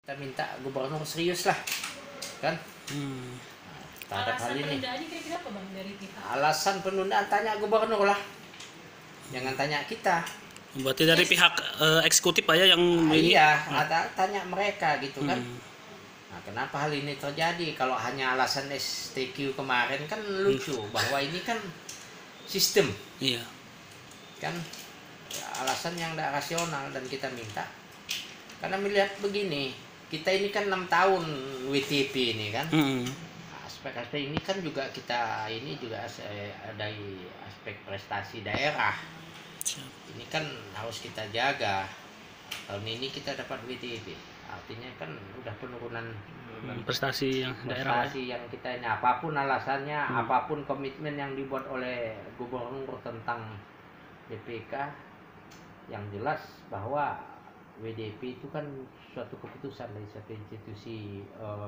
Kita minta gubernur serius lah, kan? Terhadap hal ini. Penundaannya kira-kira apa bang dari pihak? Alasan penundaan tanya gubernur lah, jangan tanya kita. Berarti dari pihak eksekutif aja yang ini? Iya, tanya mereka gitu kan. Nah, kenapa hal ini terjadi? Kalau hanya alasan STQ kemarin kan lucu, bahwa ini kan sistem, Iya. kan ya, alasan yang tidak rasional. Dan kita minta, karena melihat begini, kita ini kan 6 tahun WTP ini kan. Aspek-aspek ini kan juga kita ini juga ada aspek prestasi daerah. Ini kan harus kita jaga. Tahun ini kita dapat WTP, artinya kan udah penurunan prestasi yang daerah. prestasi yang kita ini, apapun alasannya, apapun komitmen yang dibuat oleh gubernur tentang DPK, yang jelas bahwa WDP itu kan suatu keputusan dari suatu institusi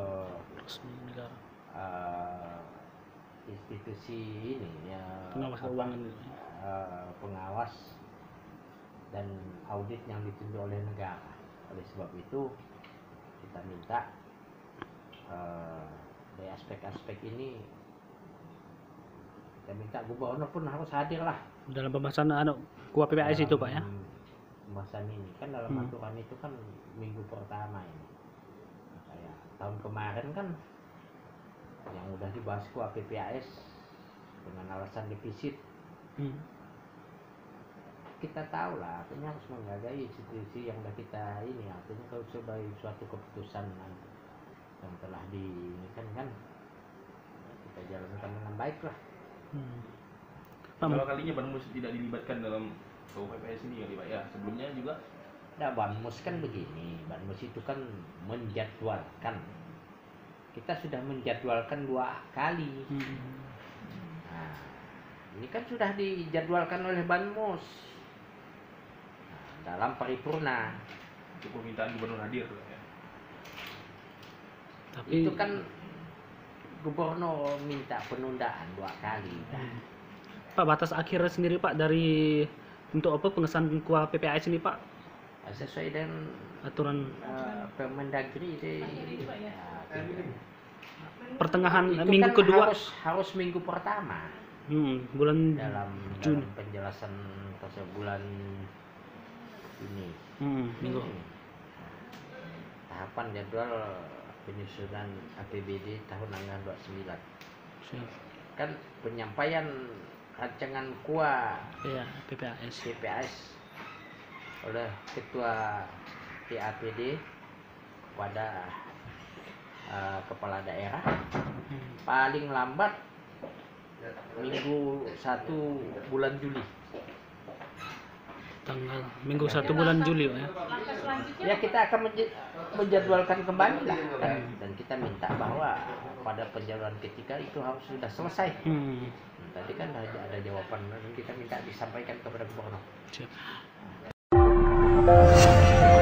institusi ini ya, Pengawas keuangan. pengawas dan audit yang ditunjuk oleh negara. Oleh sebab itu kita minta dari aspek-aspek ini, kita minta gubernur pun harus hadir lah Dalam pembahasan KUA PPAS itu Pak ya? pembahasan ini kan dalam aturan itu kan minggu pertama ini. Kayak tahun kemarin kan yang udah dibahas KUA PPAS dengan alasan defisit. Kita tahu lah, artinya harus menghargai institusi yang udah kita ini, artinya kalau sebagai suatu keputusan yang telah kan kita jalankan dengan baik lah. Kalau kalinya Banmus tidak dilibatkan dalam PPAS ini ya Pak ya, sebelumnya juga. Nah, Banmus kan begini, Banmus itu kan menjadwalkan. Kita sudah menjadwalkan 2 kali. Nah, ini kan sudah dijadwalkan oleh Banmus dalam paripurna. Untuk permintaan gubernur hadir ya. Tapi Itu kan gubernur minta penundaan 2 kali. Pak, batas akhir sendiri Pak dari untuk apa pengesahan KUA PPAS ini Pak? Sesuai dengan Aturan Permendagri pertengahan itu minggu kan kedua. harus minggu pertama Bulan dalam Juni. penjelasan tersebut, bulan ini. Minggu. Tahapan jadwal penyusunan APBD tahun anggaran 29. Siap. Kan penyampaian rancangan KUA Iya, PPAS. PPAS oleh Ketua TAPD kepada kepala daerah paling lambat minggu 1 bulan Juli. Tanggal minggu 1 bulan Juli Pak ya. Langkah selanjutnya Ya, kita akan menjadwalkan kembali lah kan? Dan kita minta bahwa pada penjadwalan ketiga itu harus sudah selesai. Tadi kan ada jawaban dan kita minta disampaikan kepada gubernur. Siap.